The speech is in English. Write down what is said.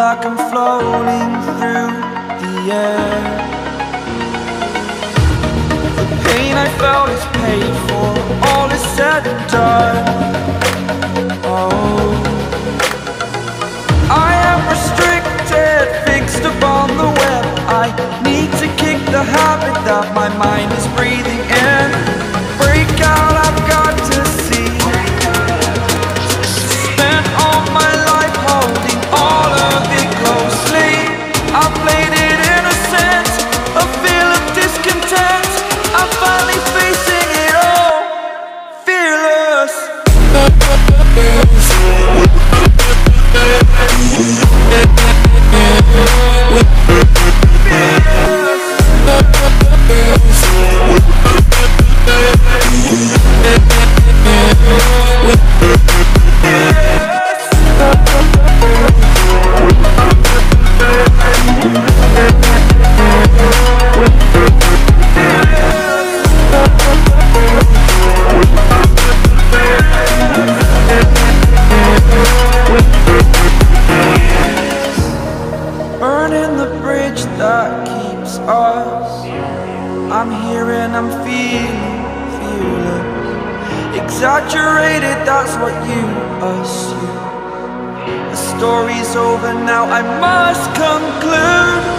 like I'm floating through the air. The pain I felt is paid for, all is said and done. Oh, I am restricted, fixed upon the web. I need to kick the habit that my mind is breathing in. Break out, I've got to see. Spent all my life holding all of it closely. I played it innocent, a feel of discontent. I'm finally facing it all, fearless. Burning the bridge that keeps us. I'm here and I'm feeling fearless. Exaggerated, that's what you assume. The story's over now, I must conclude.